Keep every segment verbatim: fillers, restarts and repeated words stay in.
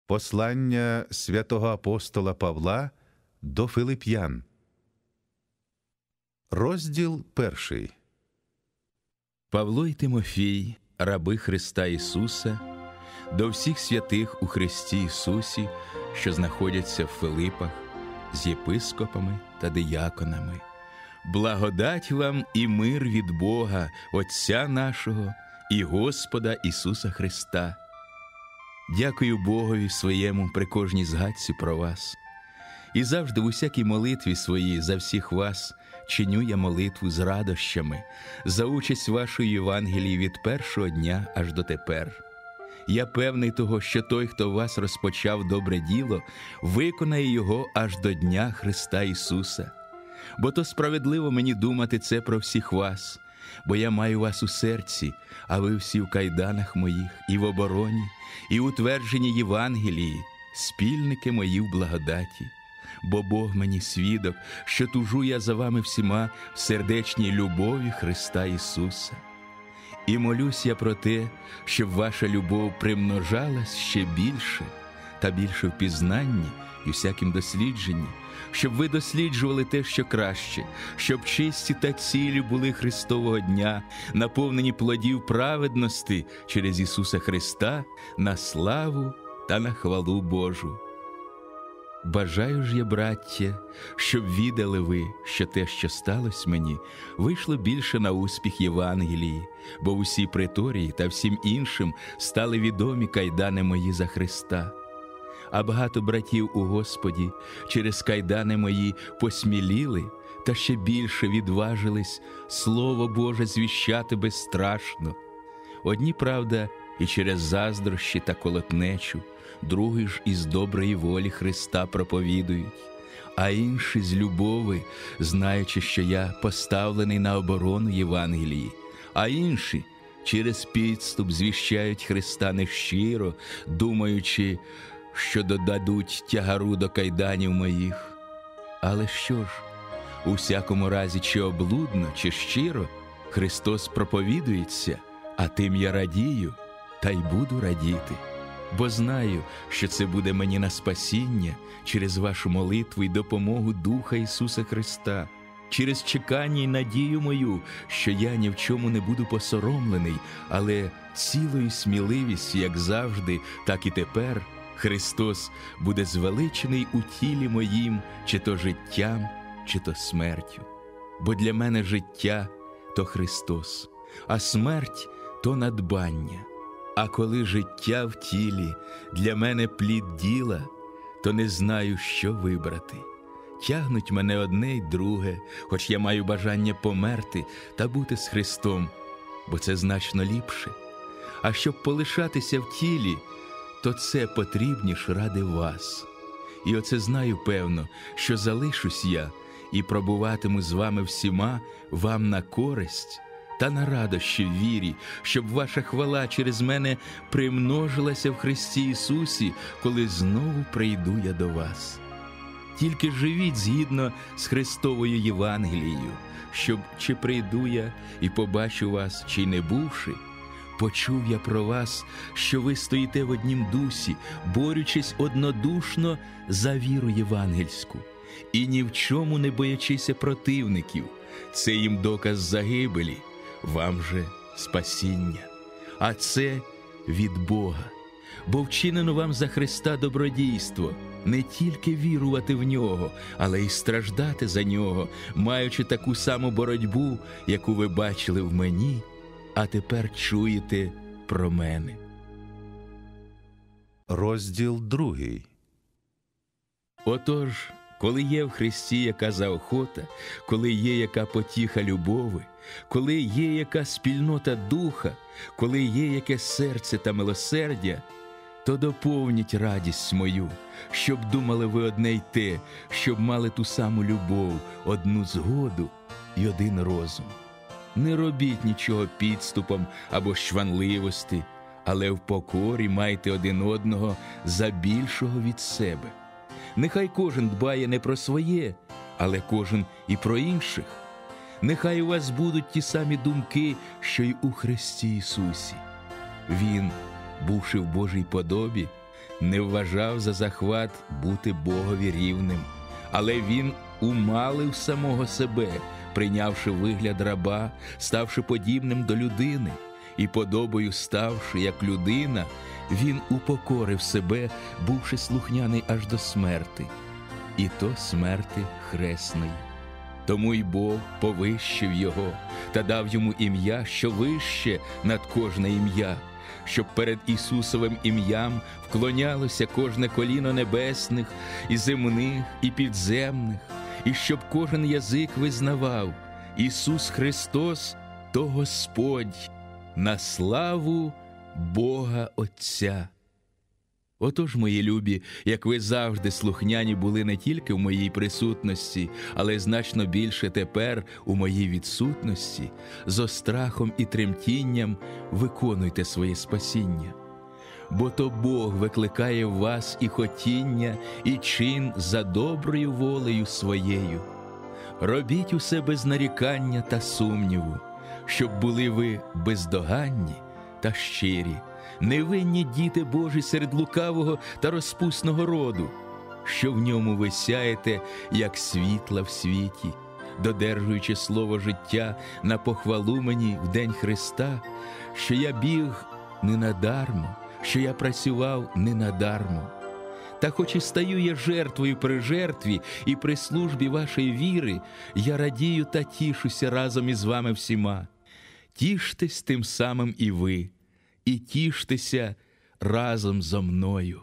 Послання святого апостола Павла до Филип'ян. Розділ перший. Павло й Тимофій, раби Христа Ісуса, до всіх святих у Христі Ісусі, що знаходяться в Филипах, з єпископами та дияконами. Благодать вам і мир від Бога, Отця нашого і Господа Ісуса Христа. Дякую Богові своєму при кожній згадці про вас. І завжди в усякій молитві своїй за всіх вас чиню я молитву з радощами за участь вашої Євангелії від першого дня аж до тепер. Я певний того, що той, хто в вас розпочав добре діло, виконає його аж до дня Христа Ісуса. Бо то справедливо мені думати це про всіх вас, бо я маю вас у серці, а ви всі в кайданах моїх, і в обороні, і утвердженні Євангелії, спільники мої в благодаті. Бо Бог мені свідок, що тужу я за вами всіма в сердечній любові Христа Ісуса. І молюсь я про те, щоб ваша любов примножалась ще більше, та більше в пізнанні і всяким дослідженні, щоб ви досліджували те, що краще, щоб чисті та цілі були Христового дня, наповнені плодів праведності через Ісуса Христа на славу та на хвалу Божу. Бажаю ж я, браття, щоб відали ви, що те, що сталося мені, вийшло більше на успіх Євангелії, бо в усій преторії та всім іншим стали відомі кайдани мої за Христа. А багато братів у Господі через кайдани мої посміліли та ще більше відважились Слово Боже звіщати безстрашно. Одні, правда, і через заздрощі та колотнечу, другі ж із доброї волі Христа проповідують, а інші з любови, знаючи, що я поставлений на оборону Євангелії, а інші через підступ звіщають Христа нещиро, думаючи, що додадуть тягару до кайданів моїх. Але що ж, у всякому разі, чи облудно, чи щиро, Христос проповідується, а тим я радію, та й буду радіти. Бо знаю, що це буде мені на спасіння через вашу молитву і допомогу Духа Ісуса Христа, через чекання й надію мою, що я ні в чому не буду посоромлений, але цілою сміливістю, як завжди, так і тепер, Христос буде звеличений у тілі моїм, чи то життям, чи то смертю. Бо для мене життя – то Христос, а смерть – то надбання. А коли життя в тілі для мене плід діла, то не знаю, що вибрати. Тягнуть мене одне й друге, хоч я маю бажання померти та бути з Христом, бо це значно ліпше. А щоб полишатися в тілі, то це потрібніш ради вас. І оце знаю певно, що залишусь я і пробуватиму з вами всіма вам на користь та на радощі в вірі, щоб ваша хвала через мене примножилася в Христі Ісусі, коли знову прийду я до вас. Тільки живіть згідно з Христовою Євангелією, щоб чи прийду я і побачу вас, чи не бувши, почув я про вас, що ви стоїте в однім дусі, борючись однодушно за віру євангельську, і ні в чому не боячися противників. Це їм доказ загибелі, вам же спасіння. А це від Бога. Бо вчинено вам за Христа добродійство, не тільки вірувати в Нього, але й страждати за Нього, маючи таку саму боротьбу, яку ви бачили в мені, а тепер чуєте про мене. Розділ другий. Отож, коли є в Христі яка заохота, коли є яка потіха любови, коли є яка спільнота духа, коли є яке серце та милосердя, то доповніть радість мою, щоб думали ви одне й те, щоб мали ту саму любов, одну згоду і один розум. Не робіть нічого підступом або щванливості, але в покорі майте один одного за більшого від себе. Нехай кожен дбає не про своє, але кожен і про інших. Нехай у вас будуть ті самі думки, що й у Христі Ісусі. Він, бувши в Божій подобі, не вважав за захват бути Богові рівним, але він умалив самого себе, прийнявши вигляд раба, ставши подібним до людини, і подобою ставши, як людина, він упокорив себе, бувши слухняний аж до смерти, і то смерти хресної. Тому й Бог повищив його та дав йому ім'я, що вище над кожне ім'я, щоб перед Ісусовим ім'ям вклонялося кожне коліно небесних, і земних, і підземних, і щоб кожен язик визнавав: Ісус Христос – то Господь, на славу Бога Отця. Отож, мої любі, як ви завжди слухняні були не тільки в моїй присутності, але значно більше тепер у моїй відсутності, зо страхом і тремтінням виконуйте своє спасіння. Бо то Бог викликає в вас і хотіння, і чин за доброю волею своєю. Робіть усе без нарікання та сумніву, щоб були ви бездоганні та щирі, невинні діти Божі серед лукавого та розпусного роду, що в ньому ви сяєте, як світла в світі, додержуючи слово життя на похвалу мені в день Христа, що я біг не надармо, що я працював не надармо. Та хоч і стаю я жертвою при жертві і при службі вашої віри, я радію та тішуся разом із вами всіма. Тіштесь тим самим і ви, і тіштеся разом зо мною.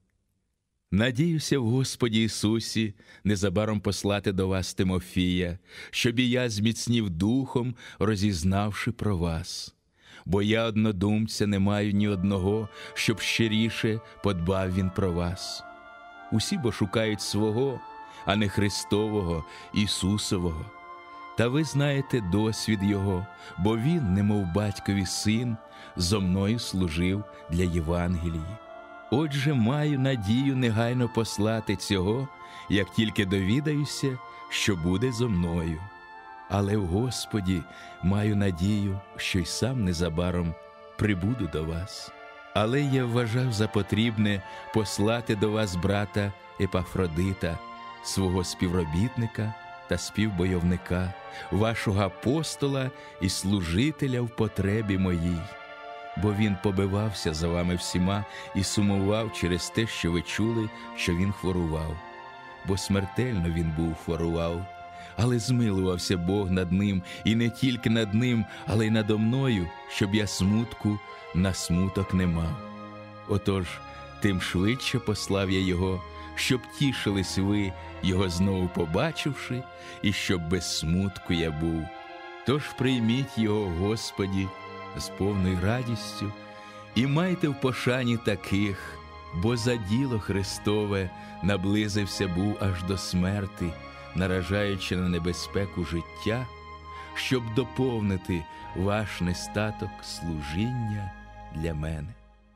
Надіюся в Господі Ісусі незабаром послати до вас Тимофія, щоб і я зміцнів духом, розізнавши про вас. Бо я однодумця не маю ні одного, щоб щиріше подбав він про вас. Усі бо шукають свого, а не Христового, Ісусового. Та ви знаєте досвід його, бо він, немов батькові син, зо мною служив для Євангелії. Отже, маю надію негайно послати цього, як тільки довідаюся, що буде зо мною. Але в Господі маю надію, що й сам незабаром прибуду до вас. Але я вважав за потрібне послати до вас брата Епафродита, свого співробітника та співбойовника, вашого апостола і служителя в потребі моїй. Бо він побивався за вами всіма і сумував через те, що ви чули, що він хворував. Бо смертельно він був хворував. Але змилувався Бог над ним, і не тільки над ним, але й надо мною, щоб я смутку на смуток не мав. Отож, тим швидше послав я його, щоб тішились ви, його знову побачивши, і щоб без смутку я був. Тож прийміть його, Господі, з повною радістю, і майте в пошані таких, бо за діло Христове наблизився був аж до смерти, наражаючи на небезпеку життя, щоб доповнити ваш нестаток служіння для мене.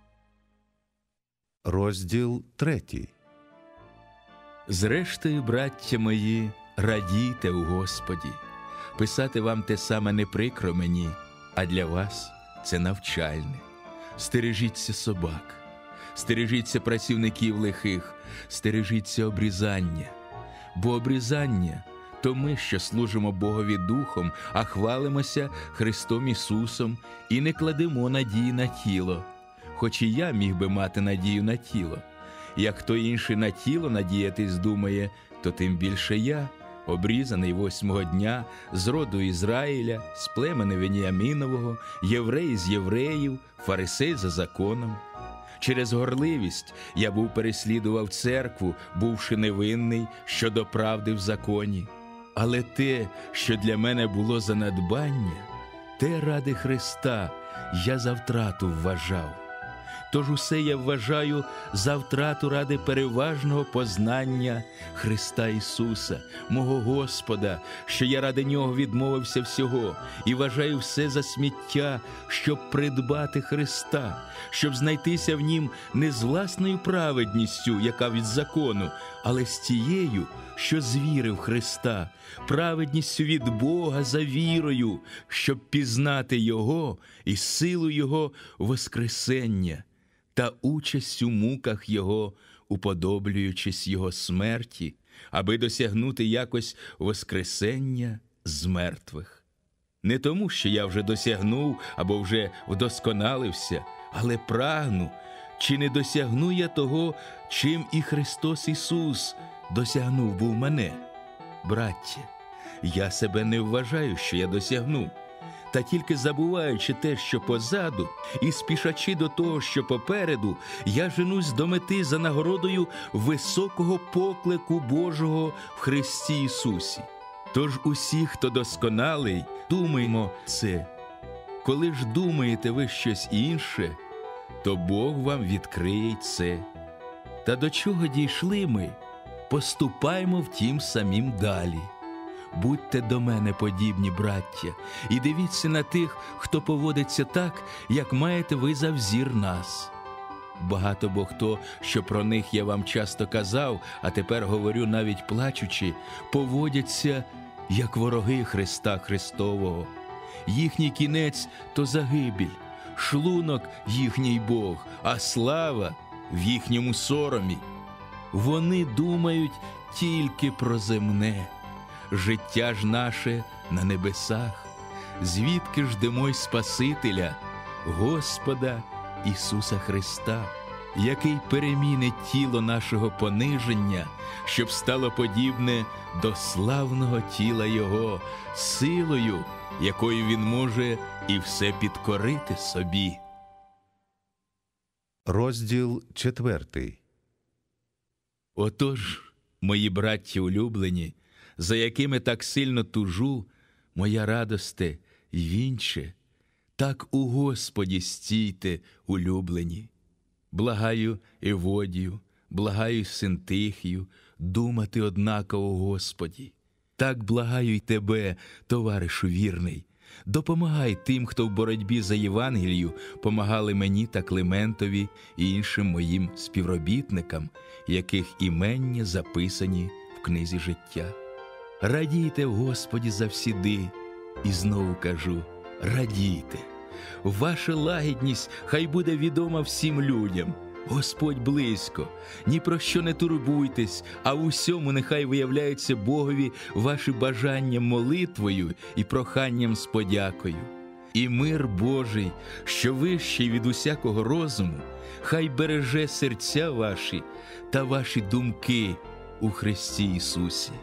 Розділ третій. Зрештою, браття мої, радійте у Господі. Писати вам те саме не прикро мені, а для вас це навчальне. Стережіться собак, стережіться працівників лихих, стережіться обрізання. Бо обрізання – то ми, що служимо Богові Духом, а хвалимося Христом Ісусом і не кладемо надії на тіло. Хоч і я міг би мати надію на тіло. Як хто інший на тіло надіятись думає, то тим більше я, обрізаний восьмого дня, з роду Ізраїля, з племени Веніамінового, єврей з євреїв, фарисей за законом. Через горливість я був переслідував церкву, бувши невинний щодо правди в законі. Але те, що для мене було за надбання, те ради Христа я за втрату вважав. Тож усе я вважаю за втрату ради переважного познання Христа Ісуса, мого Господа, що я ради Нього відмовився всього і вважаю все за сміття, щоб придбати Христа, щоб знайтися в Нім не з власною праведністю, яка від закону, але з тією, що з віри в Христа, праведністю від Бога за вірою, щоб пізнати Його і силу Його воскресення та участь у муках Його, уподоблюючись Його смерті, аби досягнути якось воскресення з мертвих. Не тому, що я вже досягнув або вже вдосконалився, але прагну, чи не досягну я того, чим і Христос Ісус досягнув був мене. Браття, я себе не вважаю, що я досягнув, та тільки забуваючи те, що позаду, і спішачи до того, що попереду, я женусь до мети за нагородою високого поклику Божого в Христі Ісусі. Тож усі, хто досконалий, думаймо це. Коли ж думаєте ви щось інше, то Бог вам відкриє це. Та до чого дійшли ми, поступаймо втім самим далі. Будьте до мене подібні, браття, і дивіться на тих, хто поводиться так, як маєте ви за взір нас. Багато бо хто, що про них я вам часто казав, а тепер говорю навіть плачучи, поводяться, як вороги Христа Христового. Їхній кінець – то загибель, шлунок – їхній Бог, а слава – в їхньому соромі. Вони думають тільки про земне. Життя ж наше на небесах, звідки ждемо й Спасителя, Господа Ісуса Христа, який перемінить тіло нашого пониження, щоб стало подібне до славного тіла Його, силою, якою Він може і все підкорити собі. Розділ четвертий. Отож, мої браття улюблені, за якими так сильно тужу, моя радосте й вінче, так у Господі стійте, улюблені. Благаю Еводію, благаю Синтихію, думати однаково, Господі. Так благаю й тебе, товаришу вірний. Допомагай тим, хто в боротьбі за Євангелію помагали мені та Климентові і іншим моїм співробітникам, яких імення записані в книзі життя. Радійте в Господі завсіди, і знову кажу, радійте. Ваша лагідність хай буде відома всім людям. Господь близько, ні про що не турбуйтесь, а в усьому нехай виявляються Богові ваші бажання молитвою і проханням з подякою. І мир Божий, що вищий від усякого розуму, хай береже серця ваші та ваші думки у Христі Ісусі.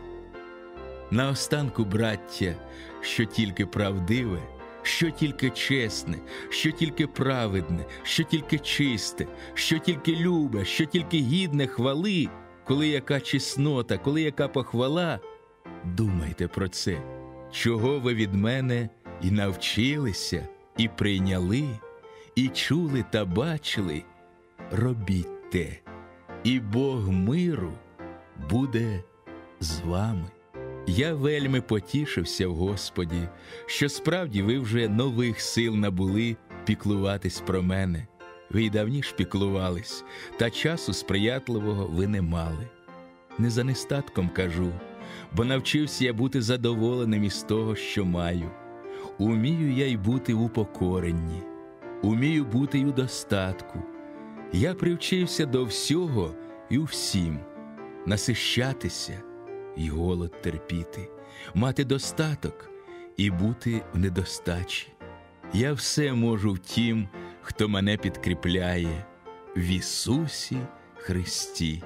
Наостанку, браття, що тільки правдиве, що тільки чесне, що тільки праведне, що тільки чисте, що тільки любе, що тільки гідне хвали, коли яка чеснота, коли яка похвала, думайте про це, чого ви від мене і навчилися, і прийняли, і чули та бачили, робіть те, і Бог миру буде з вами. Я вельми потішився в Господі, що справді ви вже нових сил набули піклуватись про мене. Ви й давніш піклувались, та часу сприятливого ви не мали. Не за нестатком кажу, бо навчився я бути задоволеним із того, що маю. Умію я й бути в упокоренні, умію бути й у достатку. Я привчився до всього і у всім, насищатися і голод терпіти, мати достаток і бути в недостачі. Я все можу в тім, хто мене підкріпляє, в Ісусі Христі.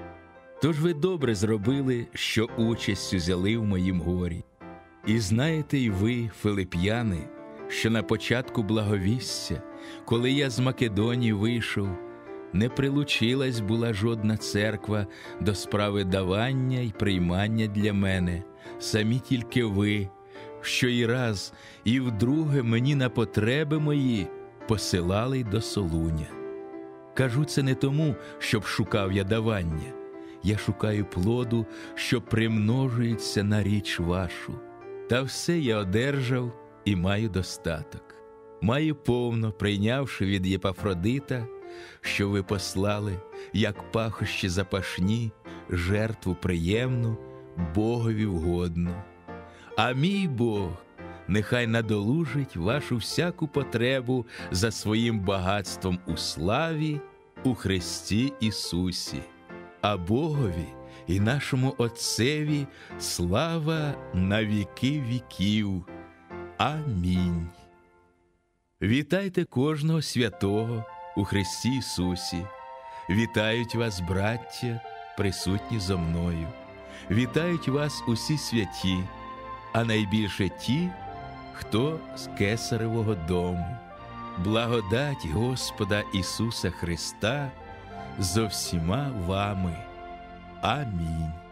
Тож ви добре зробили, що участь взяли в моїм горі. І знаєте й ви, филип'яни, що на початку благовістя, коли я з Македонії вийшов, не прилучилась була жодна церква до справи давання й приймання для мене, самі тільки ви, що і раз, і вдруге мені на потреби мої посилали й до Солуня. Кажу це не тому, щоб шукав я давання, я шукаю плоду, що примножується на річ вашу. Та все я одержав і маю достаток. Маю повно, прийнявши від Єпафродита, що ви послали, як пахощі запашні, жертву приємну, Богові вгодну. А мій Бог нехай надолужить вашу всяку потребу за своїм багатством у славі у Христі Ісусі, а Богові і нашому Отцеві слава на віки віків. Амінь. Вітайте кожного святого у Христі Ісусі. Вітають вас, браття, присутні зо мною. Вітають вас усі святі, а найбільше ті, хто з Кесаревого дому. Благодать Господа Ісуса Христа зо всіма вами. Амінь.